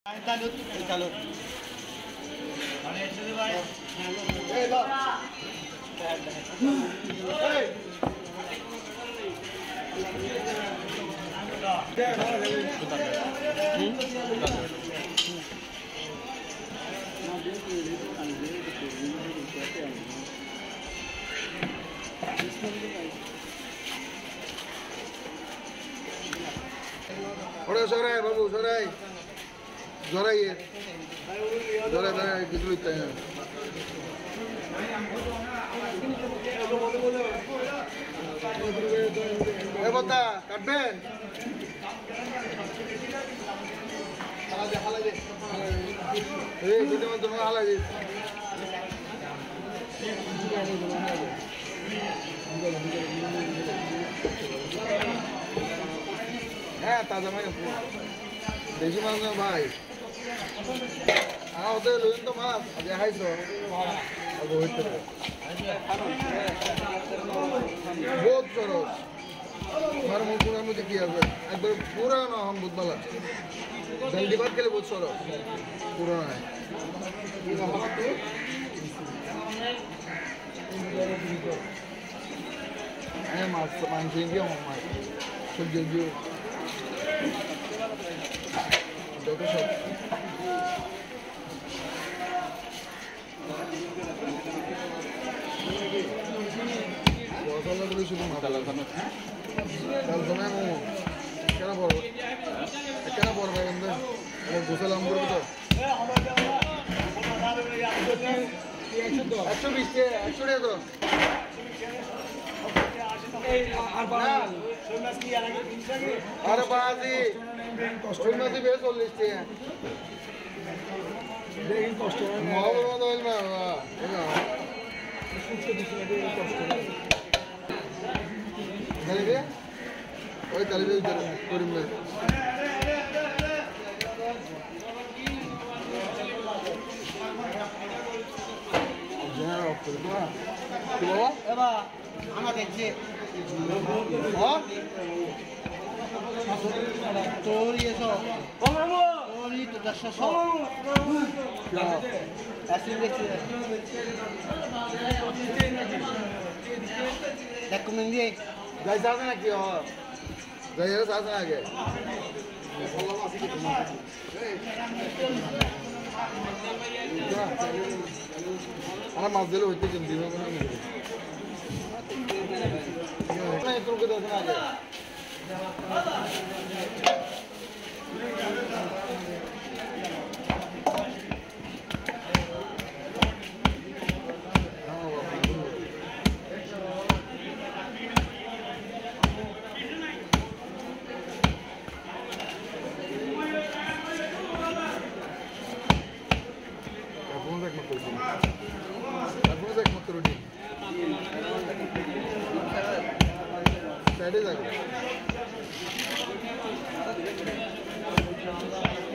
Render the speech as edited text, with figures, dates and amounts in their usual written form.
Ora sorai babu sorai zorai ye zorai zorai kitu itaya bata katben hala de video mein tumha hala de ताजा माछ देशी माछ ना भाई ওদের লইন তো মাছ আজ হাইছো আগে হইতে বহুত সরস আমার মুখের মধ্যে কি আছে একবার পুরো না हम बहुत ভালো जल्दी बात के लिए बहुत सर पुराना है मानसेंगे सब जल्दी देखो सब मसाला तो शुरू मसाला कल समय मोमो क्या पड़ भाई अंदर दूसरा लंबर भी तो 120 के 100 तो अरे बाजी कोई मत भी बेच लेते हैं लेकिन कॉस्ट माहौल में तो इल्म है चलिए ওই তালিবে করিম না জানা রাখতে বাবা কি বাবা এবা আমার দেখছে হ্যাঁ তোর এসো মামু তোর ই তো 100 আসলে দেখছি রেকমেন্ড দিয়ে যাই যাবে নাকি ও যাই এর সাথে আগে আরে মাছ দিলে হইতে কেন দিন না একটু করে দেন আগে साइड